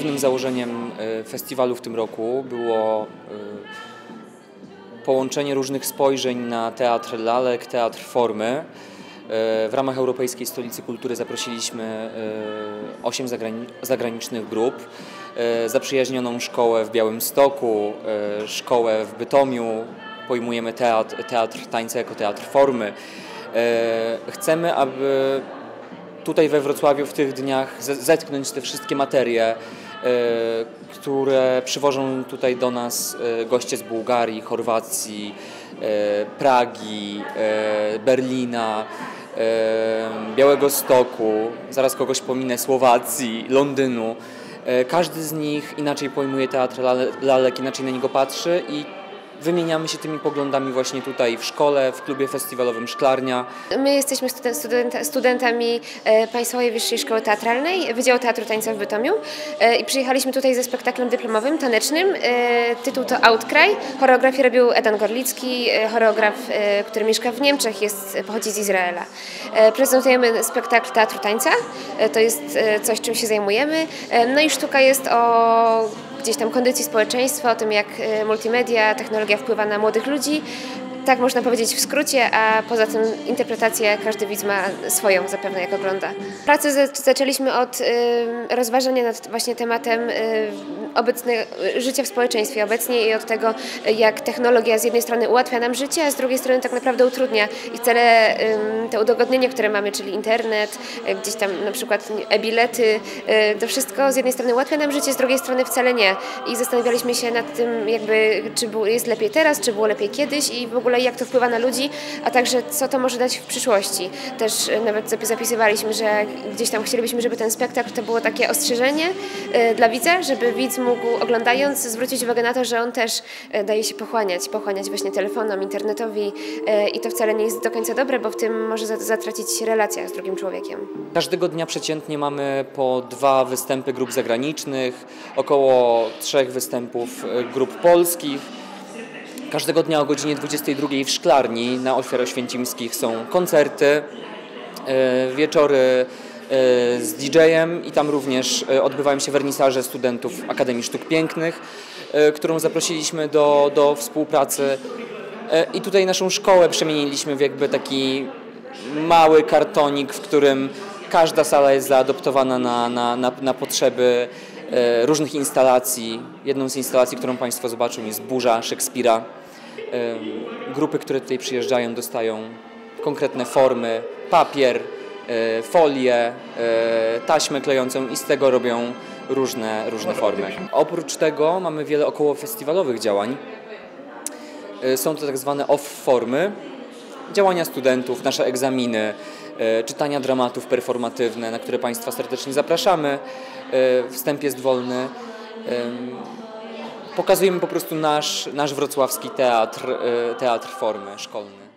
Głównym założeniem festiwalu w tym roku było połączenie różnych spojrzeń na teatr lalek, teatr formy. W ramach Europejskiej Stolicy Kultury zaprosiliśmy 8 zagranicznych grup, zaprzyjaźnioną szkołę w Białymstoku, szkołę w Bytomiu, pojmujemy teatr tańca jako teatr formy. Chcemy, aby tutaj we Wrocławiu w tych dniach zetknąć te wszystkie materie, które przywożą tutaj do nas goście z Bułgarii, Chorwacji, Pragi, Berlina, Białegostoku, zaraz kogoś pominę, Słowacji, Londynu. Każdy z nich inaczej pojmuje teatr lalek, inaczej na niego patrzy i wymieniamy się tymi poglądami właśnie tutaj w szkole, w klubie festiwalowym Szklarnia. My jesteśmy studentami Państwowej Wyższej Szkoły Teatralnej, Wydziału Teatru Tańca w Bytomiu i przyjechaliśmy tutaj ze spektaklem dyplomowym, tanecznym. Tytuł to Outcry. Choreografię robił Edan Gorlicki, choreograf, który mieszka w Niemczech, pochodzi z Izraela. Prezentujemy spektakl Teatru Tańca, to jest coś, czym się zajmujemy. No i sztuka jest o gdzieś tam kondycji społeczeństwa, o tym, jak multimedia, technologia wpływa na młodych ludzi. Tak można powiedzieć w skrócie, a poza tym interpretację każdy widz ma swoją zapewne, jak ogląda. Pracę zaczęliśmy od rozważania nad właśnie tematem życia w społeczeństwie obecnie i od tego, jak technologia z jednej strony ułatwia nam życie, a z drugiej strony tak naprawdę utrudnia. I wcale te udogodnienia, które mamy, czyli internet, gdzieś tam na przykład e-bilety, to wszystko z jednej strony ułatwia nam życie, z drugiej strony wcale nie. I zastanawialiśmy się nad tym, jakby, czy jest lepiej teraz, czy było lepiej kiedyś i w ogóle jak to wpływa na ludzi, a także co to może dać w przyszłości. Też nawet zapisywaliśmy, że gdzieś tam chcielibyśmy, żeby ten spektakl to było takie ostrzeżenie dla widza, żeby widz mógł oglądając zwrócić uwagę na to, że on też daje się pochłaniać właśnie telefonom, internetowi i to wcale nie jest do końca dobre, bo w tym może zatracić relacja z drugim człowiekiem. Każdego dnia przeciętnie mamy po 2 występy grup zagranicznych, około 3 występów grup polskich. Każdego dnia o godzinie 22 w Szklarni na Oświęcimskich są koncerty, wieczory z DJ-em i tam również odbywają się wernisaże studentów Akademii Sztuk Pięknych, którą zaprosiliśmy do współpracy. I tutaj naszą szkołę przemieniliśmy w jakby taki mały kartonik, w którym każda sala jest zaadoptowana na potrzeby różnych instalacji. Jedną z instalacji, którą Państwo zobaczą, jest Burza Szekspira. Grupy, które tutaj przyjeżdżają, dostają konkretne formy, papier, folię, taśmę klejącą i z tego robią różne formy. Oprócz tego mamy wiele okołofestiwalowych działań. Są to tak zwane off-formy, działania studentów, nasze egzaminy, czytania dramatów performatywne, na które Państwa serdecznie zapraszamy. Wstęp jest wolny. Pokazujemy po prostu nasz wrocławski teatr formy szkolny.